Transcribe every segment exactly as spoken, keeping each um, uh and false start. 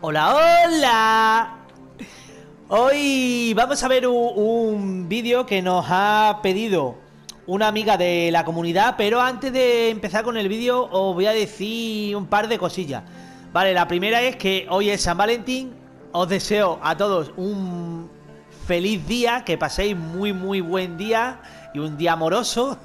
Hola, hola. Hoy vamos a ver un, un vídeo que nos ha pedido una amiga de la comunidad. Pero antes de empezar con el vídeo os voy a decir un par de cosillas. Vale, la primera es que hoy es San Valentín. Os deseo a todos un feliz día, que paséis muy muy buen día y un día amoroso.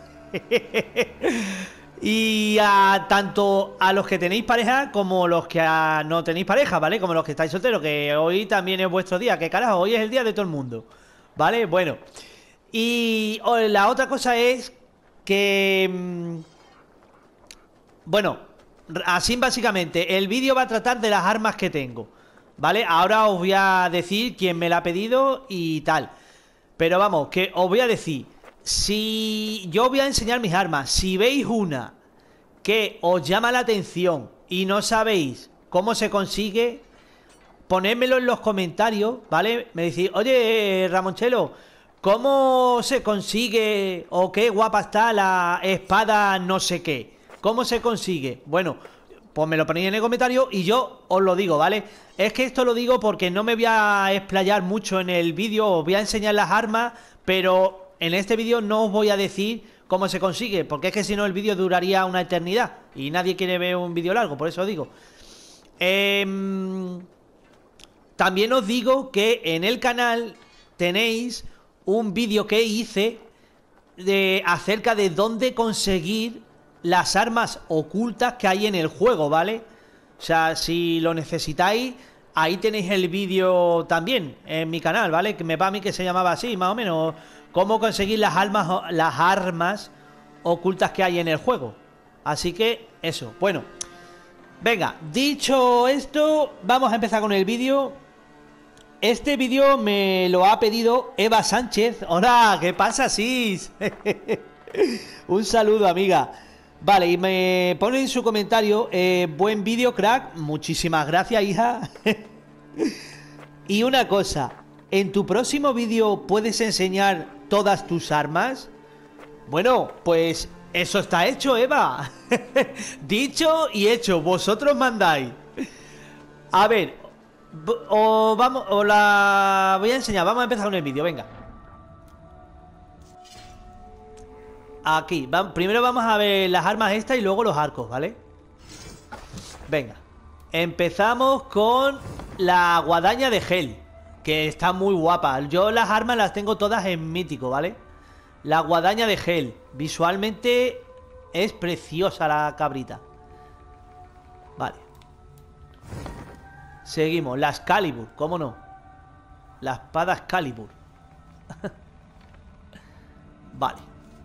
Y a tanto a los que tenéis pareja como los que a, no tenéis pareja, ¿vale? Como los que estáis solteros, que hoy también es vuestro día. Que carajo, hoy es el día de todo el mundo, ¿vale? Bueno. Y oh, la otra cosa es que... mmm, bueno, así básicamente, el vídeo va a tratar de las armas que tengo, ¿vale? Ahora os voy a decir quién me la ha pedido y tal. Pero vamos, que os voy a decir... Si yo voy a enseñar mis armas, si veis una que os llama la atención y no sabéis cómo se consigue, ponedmelo en los comentarios, ¿vale? Me decís, oye, Ramonchelo, ¿cómo se consigue o qué guapa está la espada no sé qué? ¿Cómo se consigue? Bueno, pues me lo ponéis en el comentario y yo os lo digo, ¿vale? Es que esto lo digo porque no me voy a explayar mucho en el vídeo, os voy a enseñar las armas, pero... en este vídeo no os voy a decir cómo se consigue, porque es que si no el vídeo duraría una eternidad y nadie quiere ver un vídeo largo, por eso os digo. Eh, también os digo que en el canal tenéis un vídeo que hice de, acerca de dónde conseguir las armas ocultas que hay en el juego, ¿vale? O sea, si lo necesitáis, ahí tenéis el vídeo también en mi canal, ¿vale? Que me va a mí que se llamaba así, más o menos... cómo conseguir las armas, las armas ocultas que hay en el juego. Así que eso, bueno. Venga, dicho esto, vamos a empezar con el vídeo. Este vídeo me lo ha pedido Eva Sánchez. Hola, ¿qué pasa, Sis? Un saludo, amiga. Vale, y me pone en su comentario, eh, buen vídeo, crack. Muchísimas gracias, hija. Y una cosa, ¿en tu próximo vídeo puedes enseñar todas tus armas? Bueno, pues eso está hecho, Eva. Dicho y hecho, vosotros mandáis. A ver, o vamos, o la voy a enseñar. Vamos a empezar con el vídeo, venga. Aquí, va, primero vamos a ver las armas estas y luego los arcos, ¿vale? Venga. Empezamos con la guadaña de gel, que está muy guapa. Yo las armas las tengo todas en mítico, ¿vale? La guadaña de gel. Visualmente es preciosa la cabrita. Vale. Seguimos. La Excalibur, ¿cómo no? La espada Excalibur. Vale.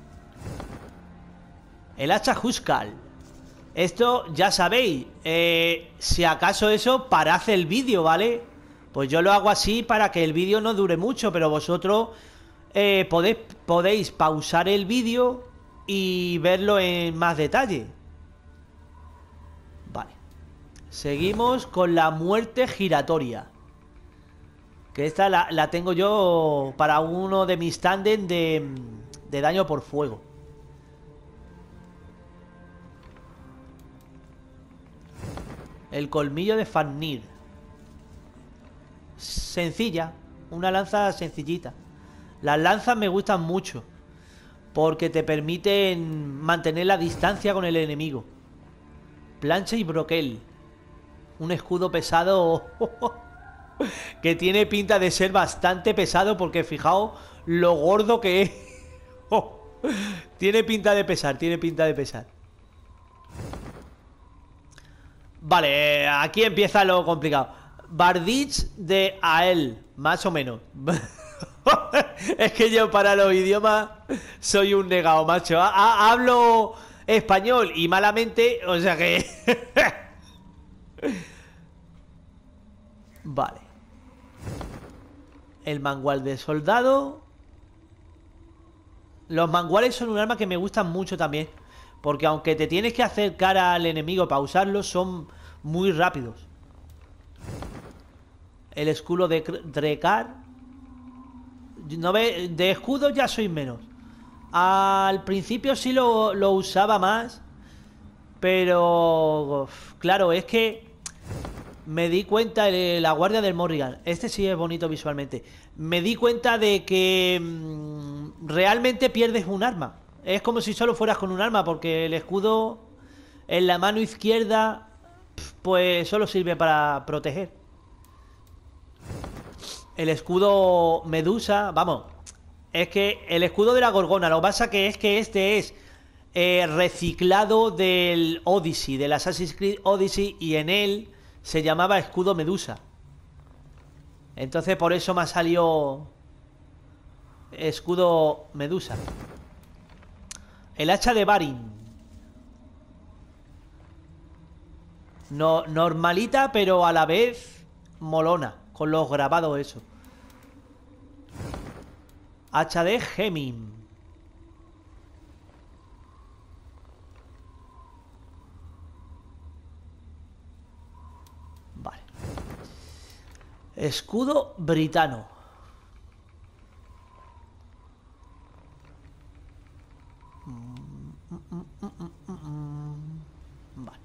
El hacha Huskal. Esto ya sabéis. eh, Si acaso eso, parad el vídeo, ¿vale? Pues yo lo hago así para que el vídeo no dure mucho, pero vosotros eh, podéis, podéis pausar el vídeo y verlo en más detalle. Vale. Seguimos con la muerte giratoria. Que esta la, la tengo yo para uno de mis tándem de, de daño por fuego. El colmillo de Fafnir. Sencilla, una lanza sencillita. Las lanzas me gustan mucho porque te permiten mantener la distancia con el enemigo. Plancha y broquel. Un escudo pesado que tiene pinta de ser bastante pesado, porque fijaos lo gordo que es. Tiene pinta de pesar, tiene pinta de pesar. Vale, aquí empieza lo complicado. Bardich de Ael, más o menos. Es que yo para los idiomas soy un negado, macho. Ha- ha- hablo español y malamente, o sea que... Vale. El mangual de soldado. Los manguales son un arma que me gustan mucho también, porque aunque te tienes que acercar al enemigo para usarlos, son muy rápidos. El escudo de Drekar. No ve, de escudo ya soy menos. Al principio sí lo, lo usaba más, pero claro, es que Me di cuenta, eh, la guardia del Morrigan. Este sí es bonito visualmente. Me di cuenta de que mm, realmente pierdes un arma. Es como si solo fueras con un arma, porque el escudo en la mano izquierda, pues solo sirve para proteger. El escudo Medusa, vamos, es que el escudo de la Gorgona, lo que pasa que es que este es eh, reciclado del Odyssey, del Assassin's Creed Odyssey, y en él se llamaba escudo Medusa. Entonces por eso me ha salido escudo Medusa. El hacha de Barin. No, normalita, pero a la vez molona, con los grabados eso. Hacha de Gemim. Vale. Escudo britano. Vale.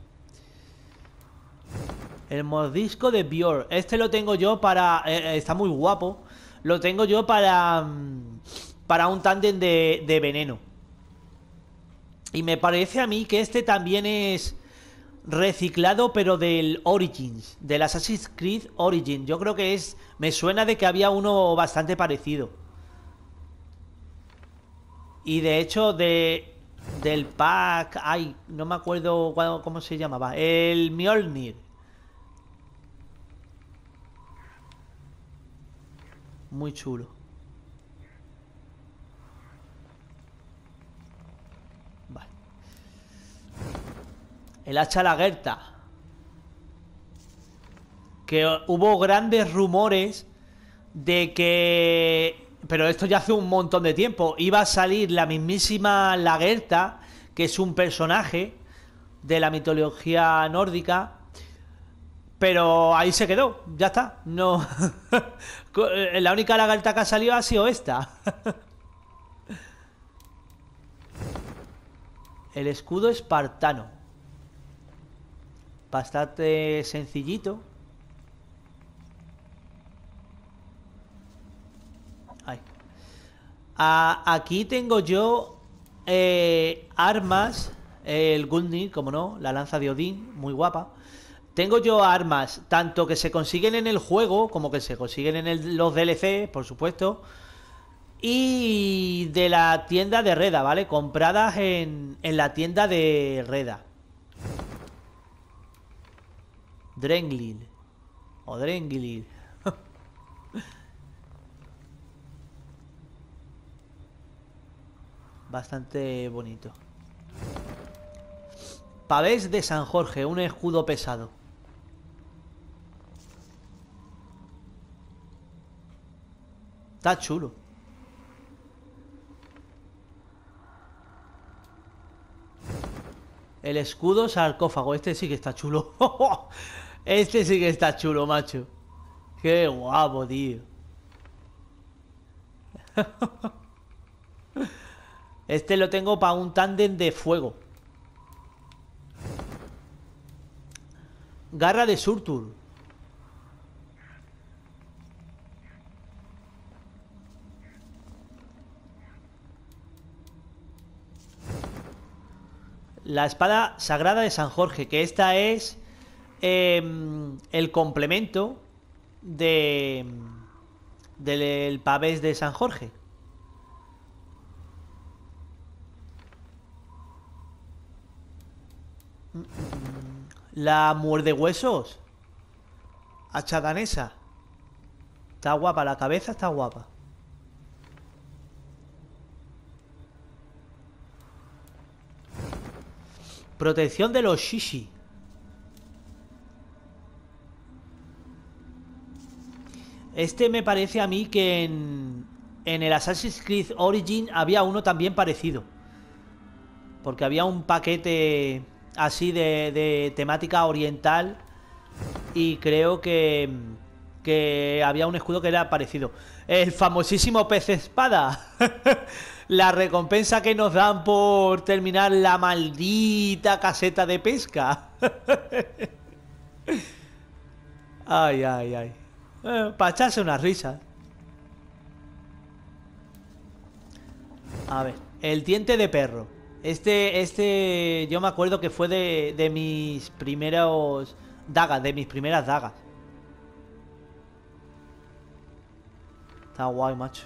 El mordisco de Björn. Este lo tengo yo para... Eh, está muy guapo. Lo tengo yo para... Para un tándem de, de veneno. Y me parece a mí que este también es reciclado, pero del Origins, del Assassin's Creed Origins. Yo creo que es... Me suena de que había uno bastante parecido. Y de hecho de... Del pack... Ay, no me acuerdo cuál- cómo se llamaba. El Mjolnir. Muy chulo. Vale. El hacha lagerta. Que hubo grandes rumores de que... Pero esto ya hace un montón de tiempo. Iba a salir la mismísima Lagertha, que es un personaje de la mitología nórdica. Pero ahí se quedó, ya está. No. La única Lagertha que ha salido ha sido esta. El escudo espartano. Bastante sencillito. Ahí. A- aquí tengo yo eh, armas. El Gungnir, como no, la lanza de Odín, muy guapa. Tengo yo armas, tanto que se consiguen en el juego, como que se consiguen en el- los D L C, por supuesto. Y de la tienda de Reda, ¿vale? Compradas en, en la tienda de Reda. Drenglir. O Drenglir. Bastante bonito. Pavés de San Jorge, un escudo pesado. Está chulo. El escudo sarcófago, este sí que está chulo. Este sí que está chulo, macho. Qué guapo, tío. Este lo tengo para un tándem de fuego. Garra de Surtur. La espada sagrada de San Jorge, que esta es eh, el complemento de del pavés de San Jorge. La muerde huesos. Hacha danesa. Está guapa, la cabeza está guapa. Protección de los Shishi. Este me parece a mí que en, en el Assassin's Creed Origin había uno también parecido. Porque había un paquete así de, de temática oriental. Y creo que, que había un escudo que era parecido. El famosísimo pez espada. La recompensa que nos dan por terminar la maldita caseta de pesca. Ay, ay, ay. Eh, para echarse unas risas. A ver, el diente de perro. Este, este, yo me acuerdo que fue de, de mis primeros dagas, de mis primeras dagas. Está guay, macho.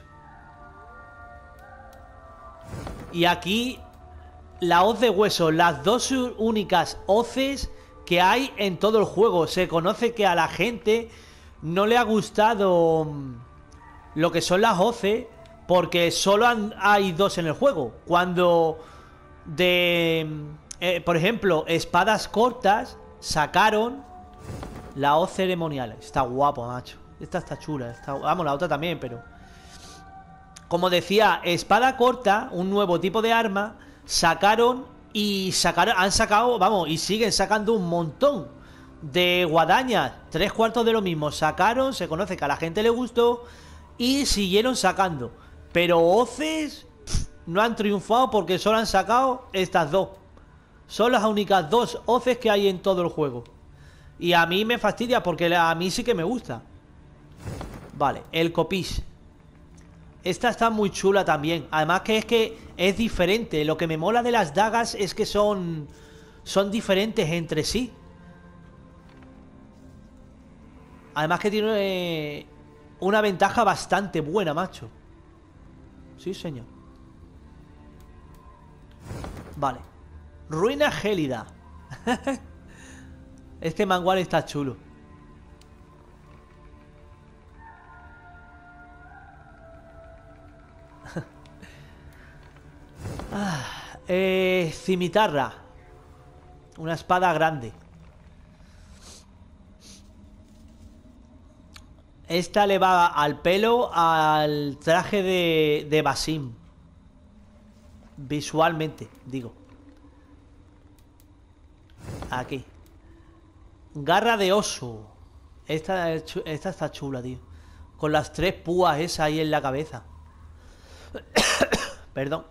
Y aquí, la hoz de hueso, las dos únicas hoces que hay en todo el juego. Se conoce que a la gente no le ha gustado lo que son las hoces, porque solo han, hay dos en el juego. Cuando de... Eh, por ejemplo, espadas cortas sacaron la hoz ceremonial. Está guapo, macho. Esta está chula. Está, vamos, la otra también, pero... Como decía, espada corta, un nuevo tipo de arma, sacaron y sacaron, han sacado, vamos, y siguen sacando un montón de guadañas. Tres cuartos de lo mismo. Sacaron, se conoce que a la gente le gustó y siguieron sacando. Pero hoces pff, no han triunfado porque solo han sacado estas dos. Son las únicas dos hoces que hay en todo el juego. Y a mí me fastidia porque a mí sí que me gusta. Vale, el copis. Esta está muy chula también. Además que es que es diferente. Lo que me mola de las dagas es que son... Son diferentes entre sí. Además que tiene eh, una ventaja bastante buena, macho. Sí, señor. Vale. Ruina gélida. Este mangual está chulo. Ah, eh, cimitarra. Una espada grande. Esta le va al pelo al traje de, de Basim. Visualmente, digo. Aquí. Garra de oso. Esta, esta está chula, tío. Con las tres púas esas ahí en la cabeza. Perdón.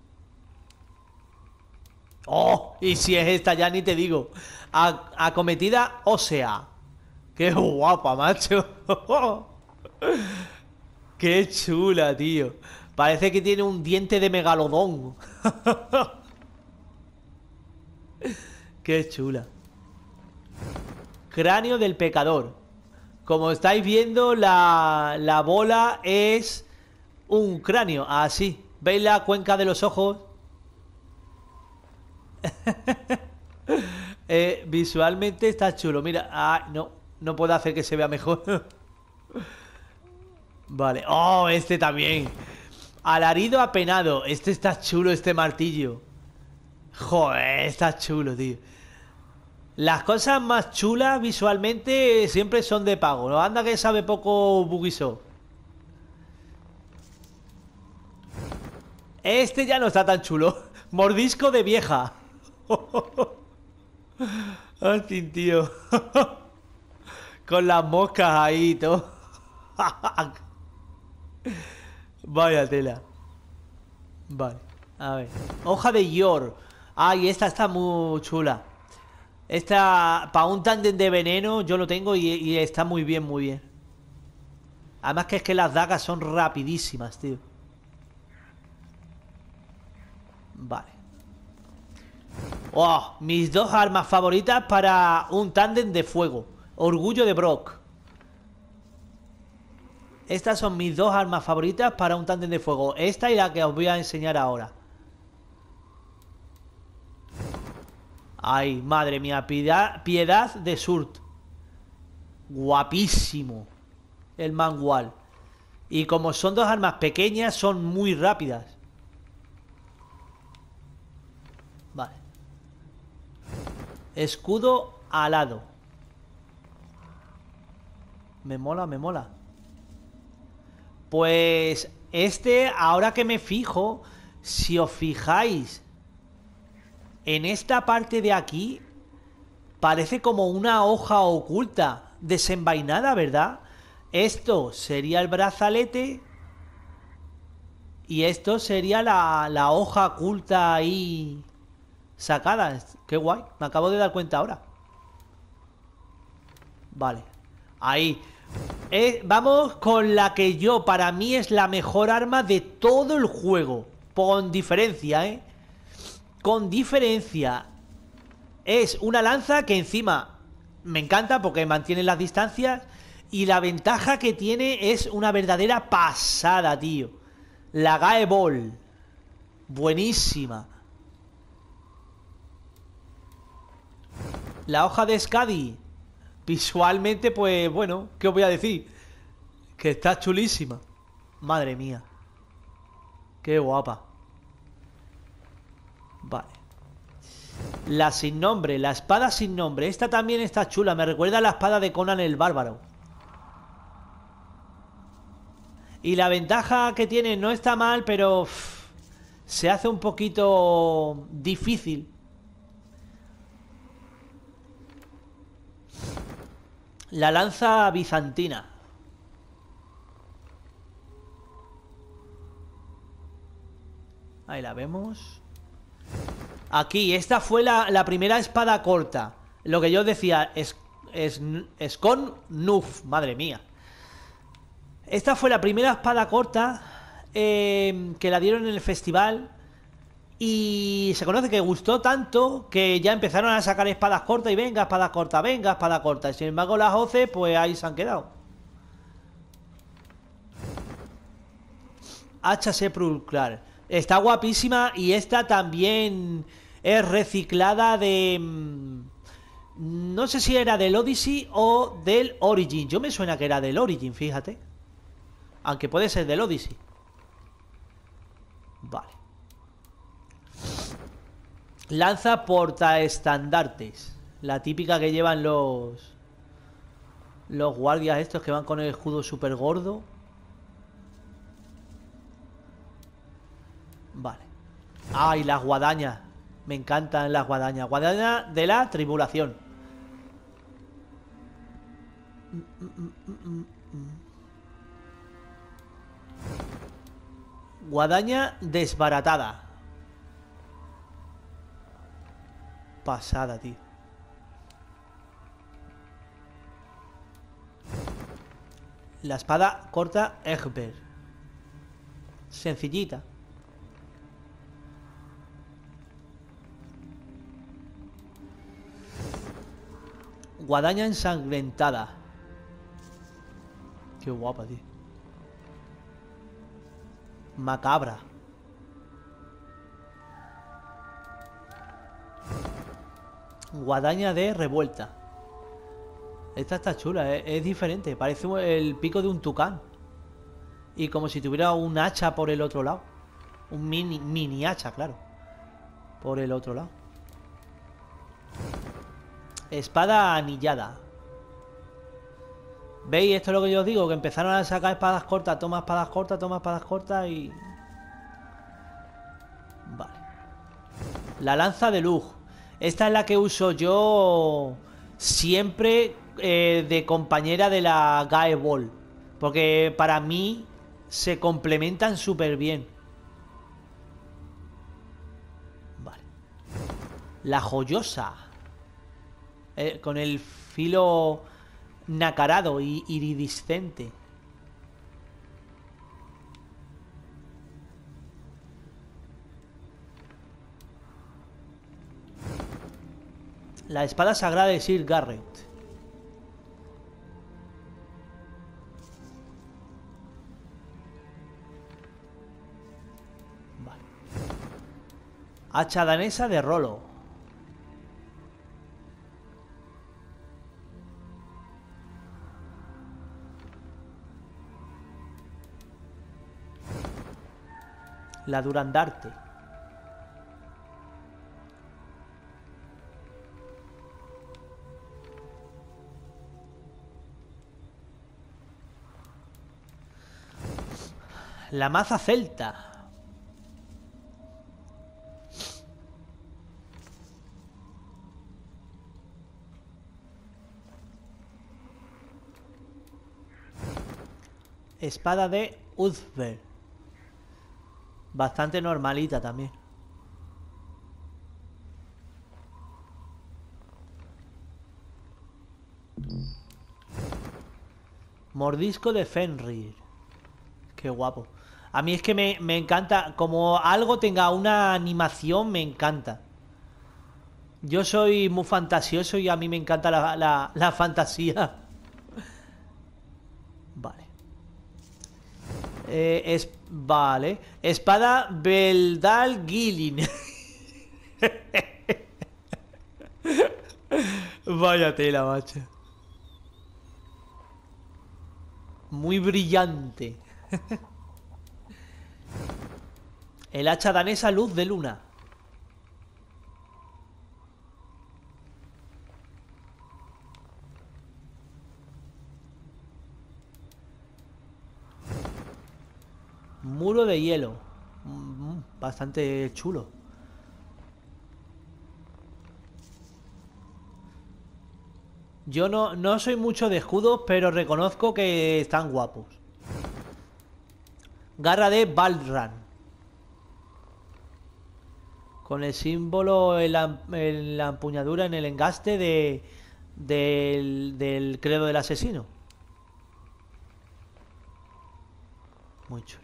Oh, y si es esta ya ni te digo. Acometida ósea. Qué guapa, macho. Qué chula, tío. Parece que tiene un diente de megalodón. Qué chula. Cráneo del pecador. Como estáis viendo, la, la bola es un cráneo. Así. ¿Veis la cuenca de los ojos? eh, visualmente está chulo. Mira, ah, no, no puedo hacer que se vea mejor. Vale, oh, este también. Alarido apenado. Este está chulo, este martillo. Joder, está chulo, tío. Las cosas más chulas visualmente siempre son de pago. No anda que sabe poco Bugisoft. Este ya no está tan chulo. Mordisco de vieja. Así, tío. Con las moscas ahí y todo. Vaya tela. Vale, a ver. Hoja de Yor. Ay, esta está muy chula. Esta, para un tándem de veneno, yo lo tengo y, y está muy bien, muy bien. Además que es que las dagas son rapidísimas, tío. Vale. Oh, mis dos armas favoritas para un tándem de fuego. Orgullo de Brock. Estas son mis dos armas favoritas para un tándem de fuego. Esta y la que os voy a enseñar ahora. Ay, madre mía, piedad, piedad de Surt. Guapísimo el mangual. Y como son dos armas pequeñas, son muy rápidas. Vale. Escudo alado. Me mola, me mola. Pues este, ahora que me fijo, si os fijáis en esta parte de aquí, parece como una hoja oculta, desenvainada, ¿verdad? Esto sería el brazalete y esto sería la, la hoja oculta ahí sacada. Qué guay, me acabo de dar cuenta ahora. Vale. Ahí. Eh, vamos con la que yo, para mí, es la mejor arma de todo el juego. Con diferencia, ¿eh? Con diferencia. Es una lanza que encima me encanta porque mantiene las distancias. Y la ventaja que tiene es una verdadera pasada, tío. La Gae Ball. Buenísima. La hoja de Skadi. Visualmente, pues bueno, ¿qué os voy a decir? Que está chulísima. Madre mía. Qué guapa. Vale. La sin nombre, la espada sin nombre. Esta también está chula. Me recuerda a la espada de Conan el Bárbaro. Y la ventaja que tiene no está mal, pero uff, se hace un poquito difícil. La lanza bizantina. Ahí la vemos. Aquí, esta fue la, la primera espada corta. Lo que yo decía, es, es, es con Nuf, madre mía. Esta fue la primera espada corta eh, que la dieron en el festival. Y se conoce que gustó tanto que ya empezaron a sacar espadas cortas y venga, espada corta, venga, espada corta. Y sin embargo las hoce, pues ahí se han quedado. Hacha sepulcral. Está guapísima y esta también es reciclada de... No sé si era del Odyssey o del Origin. Yo me suena que era del Origin, fíjate. Aunque puede ser del Odyssey. Vale. Lanza portaestandartes. La típica que llevan los... Los guardias estos que van con el escudo súper gordo. Vale. Ay, las guadañas. Me encantan las guadañas. Guadaña de la tribulación. Guadaña desbaratada. Pasada, tío. La espada corta Egbert. Sencillita. Guadaña ensangrentada. Qué guapa, tío. Macabra. Guadaña de revuelta. Esta está chula, es, es diferente. Parece el pico de un tucán. Y como si tuviera un hacha por el otro lado. Un mini, mini hacha, claro. Por el otro lado. Espada anillada. ¿Veis? Esto es lo que yo os digo. Que empezaron a sacar espadas cortas. Toma espadas cortas, toma espadas cortas y... Vale. La lanza de luz. Esta es la que uso yo siempre eh, de compañera de la Gae Ball. Porque para mí se complementan súper bien. Vale. La joyosa. Eh, con el filo nacarado y iridiscente. La espada sagrada de Sir Garrett. Vale. Hacha danesa de Rolo. La Durandarte. La maza celta. Espada de Uzber. Bastante normalita también. Mordisco de Fenrir. Qué guapo. A mí es que me, me encanta. Como algo tenga una animación, me encanta. Yo soy muy fantasioso y a mí me encanta la, la, la fantasía. Vale. Eh, es, vale. Espada Beldal Gilin. Vaya tela, macho. Muy brillante. El hacha danesa Luz de Luna. Muro de hielo. Mm, bastante chulo. Yo no, no soy mucho de escudos, pero reconozco que están guapos. Garra de Balran. Con el símbolo en la, en la empuñadura, en el engaste de, del, del credo del asesino. Muy chula.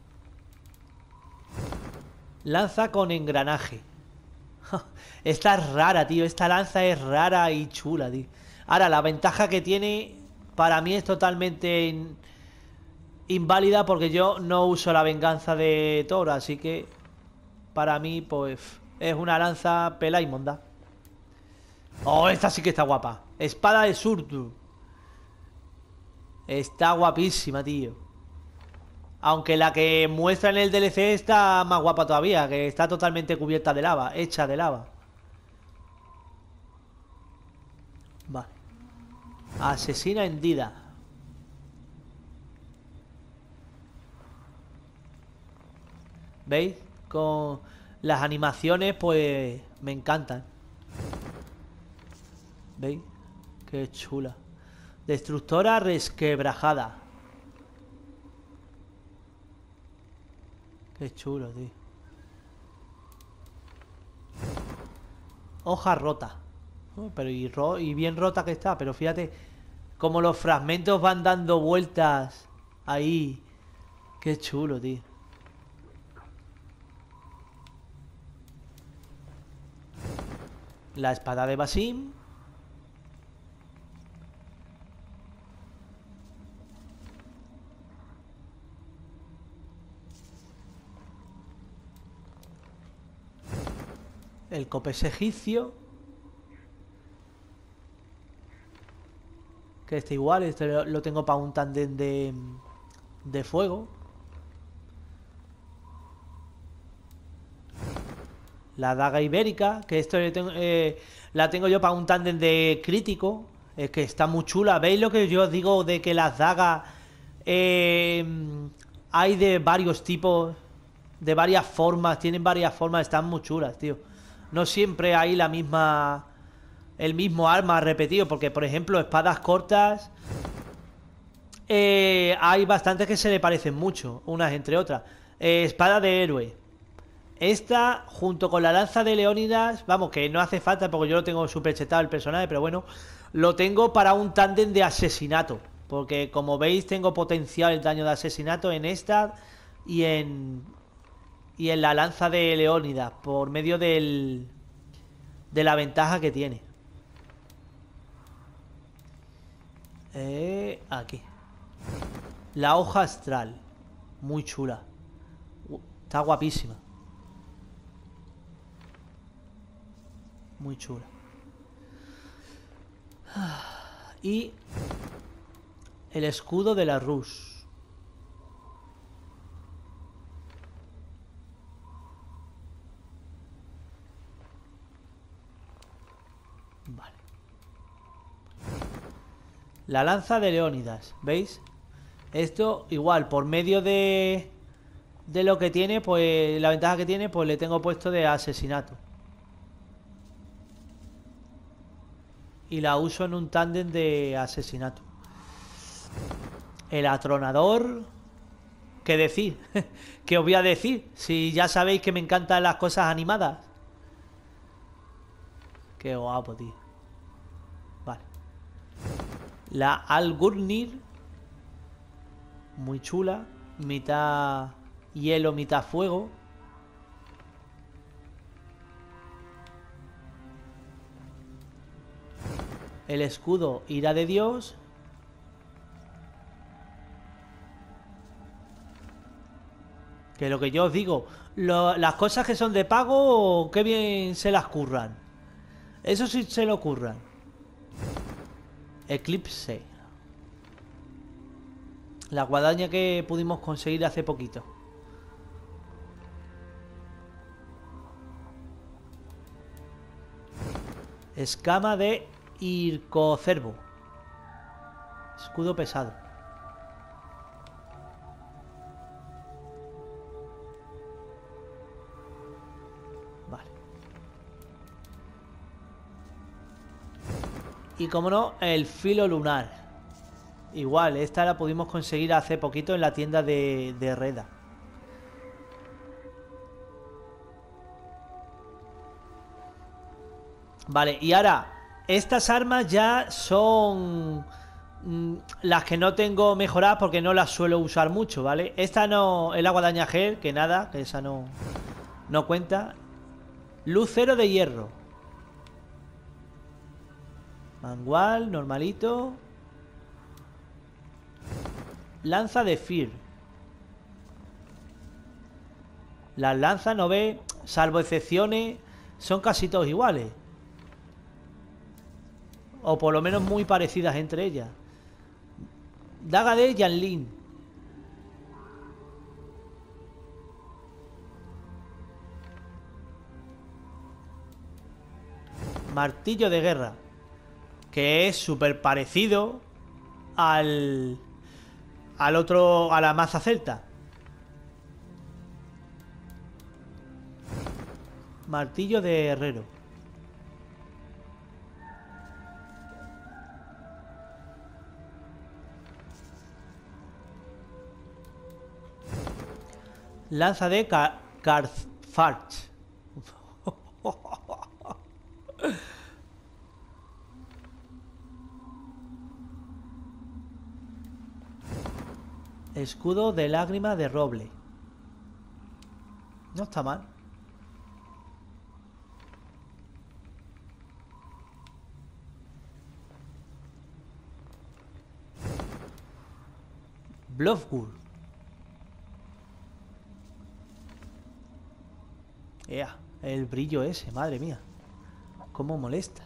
Lanza con engranaje. Esta es rara, tío. Esta lanza es rara y chula, tío. Ahora, la ventaja que tiene para mí es totalmente in, inválida porque yo no uso la venganza de Thor, así que para mí, pues, es una lanza pela y monda. Oh, esta sí que está guapa. Espada de Surtur. Está guapísima, tío. Aunque la que muestra en el D L C está más guapa todavía, que está totalmente cubierta de lava, hecha de lava. Vale. Asesina hendida. ¿Veis? Con las animaciones, pues me encantan. ¿Veis? Qué chula. Destructora resquebrajada. Qué chulo, tío. Hoja rota. Oh, pero y, ro y bien rota que está. Pero fíjate como los fragmentos van dando vueltas ahí. Qué chulo, tío. La espada de Basim. El copés egipcio. Que este igual, este lo, lo tengo para un tándem de, de fuego. La daga ibérica, que esto tengo, eh, la tengo yo para un tándem de crítico. Es que está muy chula. ¿Veis lo que yo os digo de que las dagas eh, hay de varios tipos, de varias formas, tienen varias formas, están muy chulas, tío. No siempre hay la misma, el mismo arma repetido, porque por ejemplo espadas cortas eh, hay bastantes que se le parecen mucho, unas entre otras. Eh, espada de héroe. Esta, junto con la lanza de Leónidas, vamos, que no hace falta porque yo lo tengo super chetado el personaje, pero bueno, lo tengo para un tándem de asesinato. Porque como veis, tengo potencial el daño de asesinato en esta y en. Y en la lanza de Leónidas, por medio del. De la ventaja que tiene. Eh, aquí. La hoja astral. Muy chula. Está guapísima. Muy chula. Y el escudo de la Rus. Vale. La lanza de Leónidas, ¿veis? Esto igual, por medio de de lo que tiene, pues la ventaja que tiene, pues le tengo puesto de asesinato. Y la uso en un tándem de asesinato. El atronador. ¿Qué decir? ¿Qué os voy a decir? Si ya sabéis que me encantan las cosas animadas. Qué guapo, tío. Vale. La Algurnir. Muy chula. Mitad hielo, mitad fuego. El escudo, ira de Dios. Que lo que yo os digo, lo, las cosas que son de pago, qué bien se las curran. Eso sí se lo curran. Eclipse. La guadaña que pudimos conseguir hace poquito. Escama de Ircocervo. Escudo pesado. Vale. Y como no, el filo lunar. Igual, esta la pudimos conseguir hace poquito en la tienda de, de Reda. Vale, y ahora, estas armas ya son mm, las que no tengo mejoradas porque no las suelo usar mucho, ¿vale? Esta no, el agua daña gel, que nada, que esa no, no cuenta. Lucero de hierro. Mangual, normalito. Lanza de Fear. Las lanzas, no ve, salvo excepciones, son casi todos iguales. O por lo menos muy parecidas entre ellas. Daga de Yanlin. Martillo de guerra. Que es súper parecido al... Al otro... A la maza celta. Martillo de herrero. Lanza de Car Carthfarch. Escudo de lágrima de roble. No está mal. Bluffwood. Ea, el brillo ese, madre mía. Cómo molesta.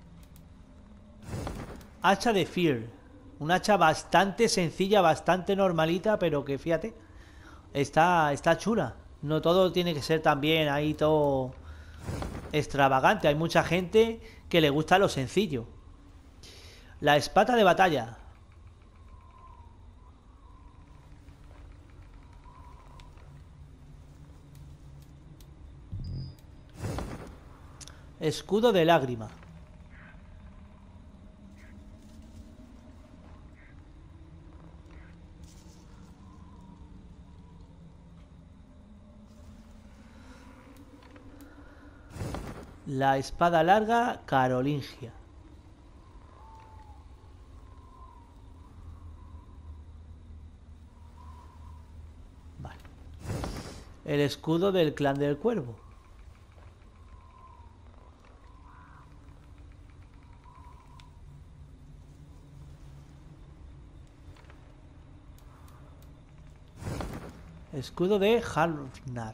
Hacha de Fear. Un hacha bastante sencilla, bastante normalita, pero que fíjate, está, está chula. No todo tiene que ser también ahí todo extravagante. Hay mucha gente que le gusta lo sencillo. La espada de batalla. Escudo de lágrima. La espada larga carolingia. Vale. El escudo del clan del cuervo. Escudo de Halfnar.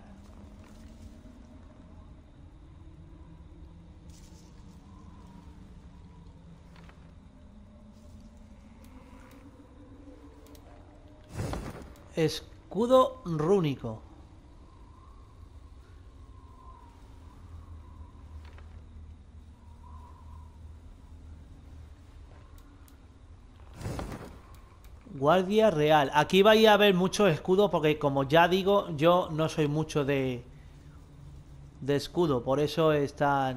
Escudo rúnico. Guardia real. Aquí vais a ver muchos escudos porque, como ya digo, yo no soy mucho de de escudo, por eso están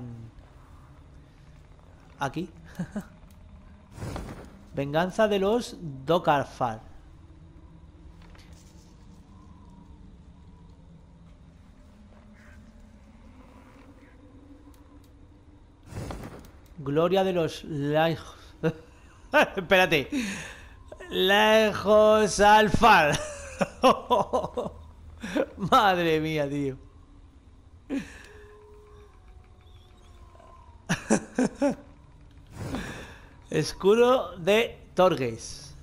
aquí. Venganza de los Dokarfar. Gloria de los Laig... Espérate. Lejos al far. Madre mía, tío. Escudo de Torges.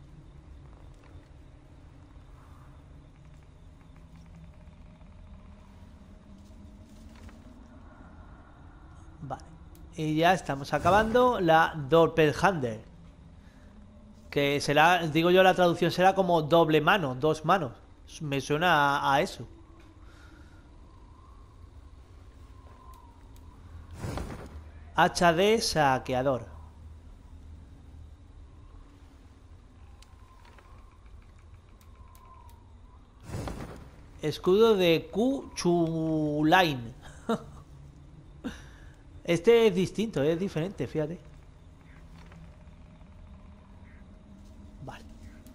Vale. Y ya estamos acabando la Doppelhander. Que será, digo yo, la traducción será como doble mano, dos manos. Me suena a, a eso. Hacha de saqueador. Escudo de Kuchulain. Este es distinto, es diferente, fíjate. Vale.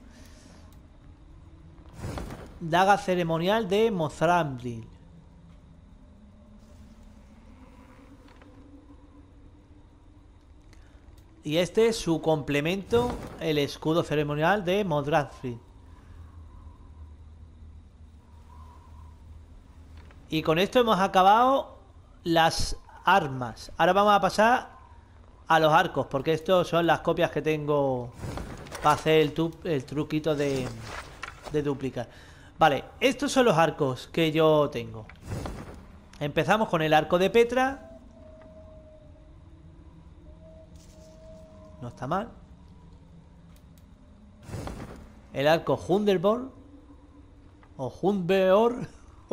Daga ceremonial de Mozambique. Y este es su complemento, el escudo ceremonial de Mozambique. Y con esto hemos acabado las armas. Ahora vamos a pasar a los arcos, porque estos son las copias que tengo para hacer el, tu el truquito de, de duplicar. Vale, estos son los arcos que yo tengo. Empezamos con el arco de Petra. No está mal. El arco Hunderborg o Hundbeor.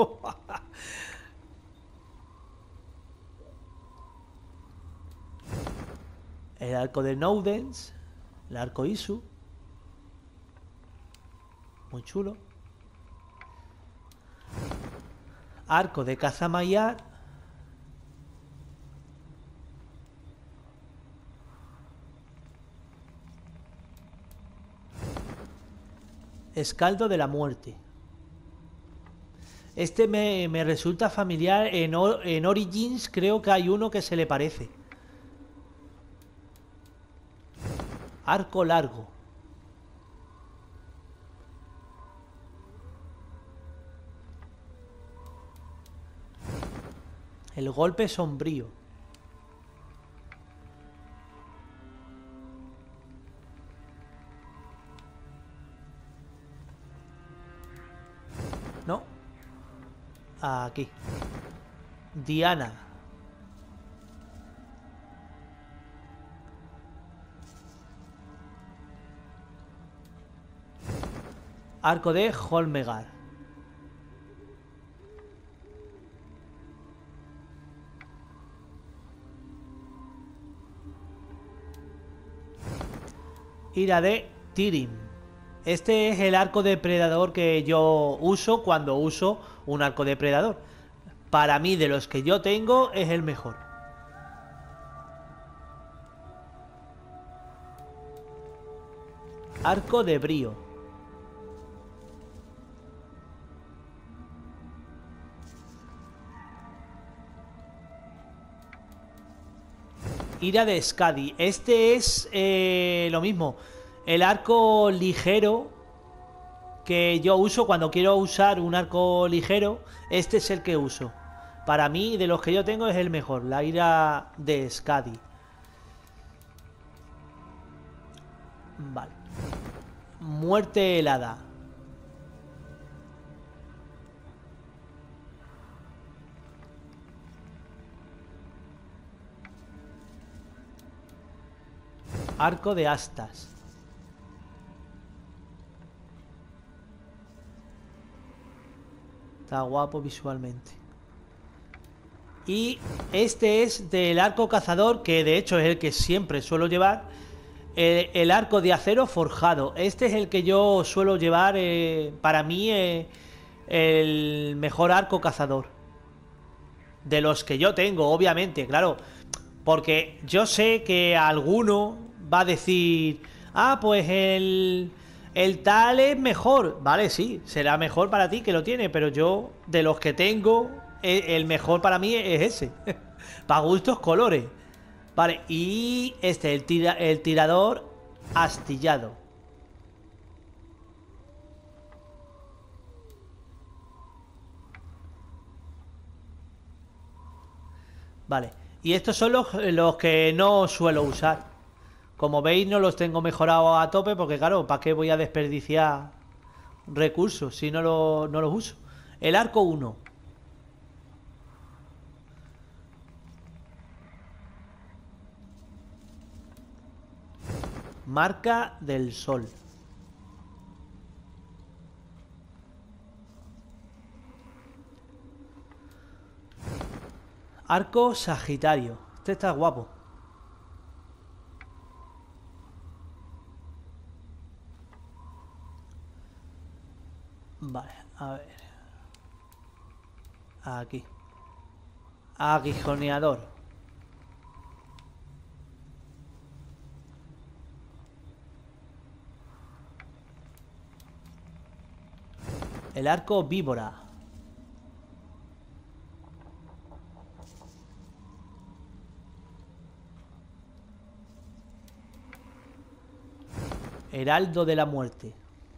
El arco de Nodens. El arco Isu. Muy chulo. Arco de Cazamayar. Escaldo de la muerte. Este me, me resulta familiar. En, en Origins creo que hay uno que se le parece. Arco largo. El golpe sombrío. No. Aquí. Diana. Arco de Holmegar. Ira de Tyrim. Este es el arco depredador que yo uso cuando uso un arco depredador. Para mí, de los que yo tengo, es el mejor. Arco de brío. Ira de Skadi. Este es eh, lo mismo. El arco ligero que yo uso cuando quiero usar un arco ligero. Este es el que uso. Para mí, de los que yo tengo, es el mejor. La ira de Skadi. Vale. Muerte helada. Arco de astas. Está guapo visualmente. Y este es del arco cazador, que de hecho es el que siempre suelo llevar. El, el arco de acero forjado. Este es el que yo suelo llevar. Eh, para mí, eh, el mejor arco cazador. De los que yo tengo, obviamente, claro. Porque yo sé que alguno va a decir: ah, pues el, el tal es mejor. Vale, sí, será mejor para ti que lo tiene. Pero yo, de los que tengo, el mejor para mí es ese. Para gustos colores. Vale, y este, el, tira, el tirador astillado. Vale. Y estos son los, los que no suelo usar. Como veis, no los tengo mejorados a tope porque, claro, ¿para qué voy a desperdiciar recursos si no, lo, no los uso? El arco uno. Marca del sol. Arco Sagitario. Este está guapo. Vale, a ver. Aquí. Aguijoneador. El arco víbora. Heraldo de la muerte.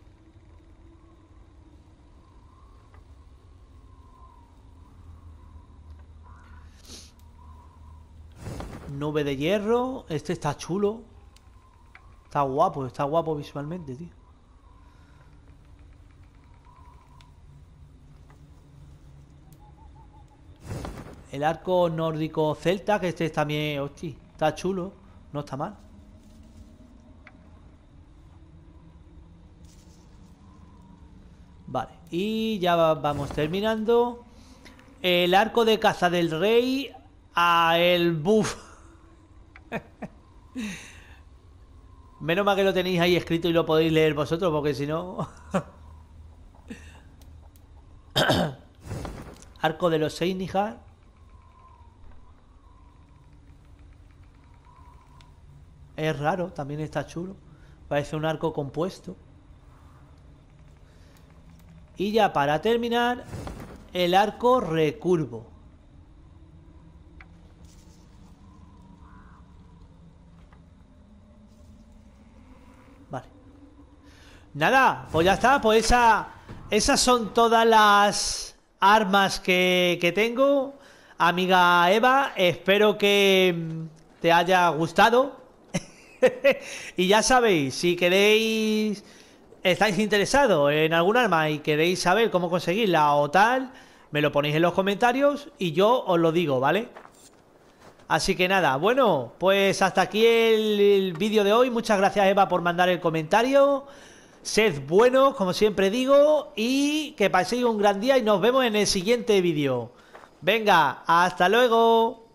Nube de hierro. Este está chulo. Está guapo, está guapo visualmente, tío. El arco nórdico celta, que este también, hostia, está chulo. No está mal. Vale, y ya vamos terminando. El arco de caza del rey a el buff. Menos mal que lo tenéis ahí escrito y lo podéis leer vosotros, porque si no... Arco de los Seinihar. Es raro, también está chulo. Parece un arco compuesto. Y ya para terminar, el arco recurvo. Vale. Nada, pues ya está. Pues esa, esas son todas las armas que, que tengo. Amiga Eva, espero que te haya gustado. Y ya sabéis, si queréis, estáis interesados en algún arma y queréis saber cómo conseguirla o tal, me lo ponéis en los comentarios y yo os lo digo, ¿vale? Así que nada, bueno, pues hasta aquí el, el vídeo de hoy. Muchas gracias, Eva, por mandar el comentario. Sed buenos, como siempre digo, y que paséis un gran día y nos vemos en el siguiente vídeo. Venga, hasta luego.